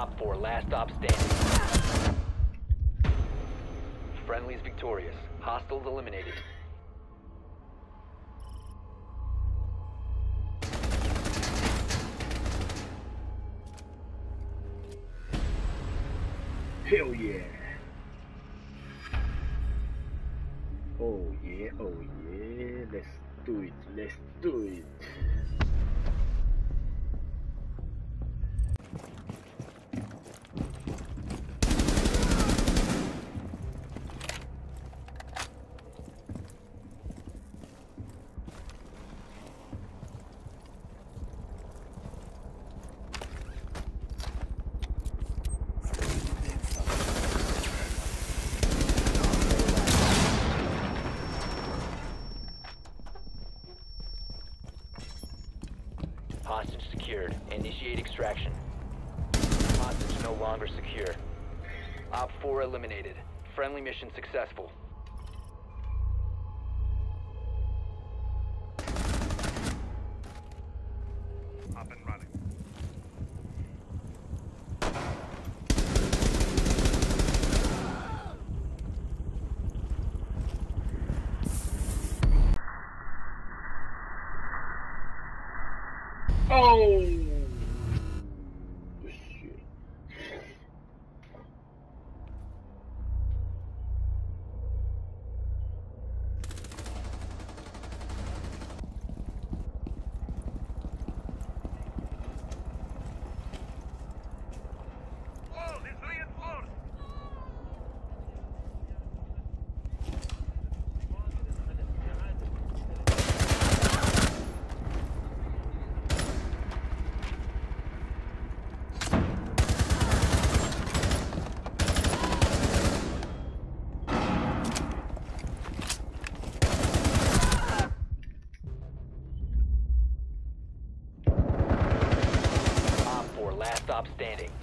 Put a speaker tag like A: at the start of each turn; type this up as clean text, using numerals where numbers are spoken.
A: Op 4, last stop standing. Friendly's victorious. Hostiles eliminated.
B: Hell yeah. Oh yeah, oh yeah. Let's do it, let's do it.
A: Hostage secured. Initiate extraction. Hostage no longer secure. Op 4 eliminated. Friendly mission successful.
C: Up and running.
B: Oh shit.
C: Wall is reinforced.
A: Op 4, last stop standing.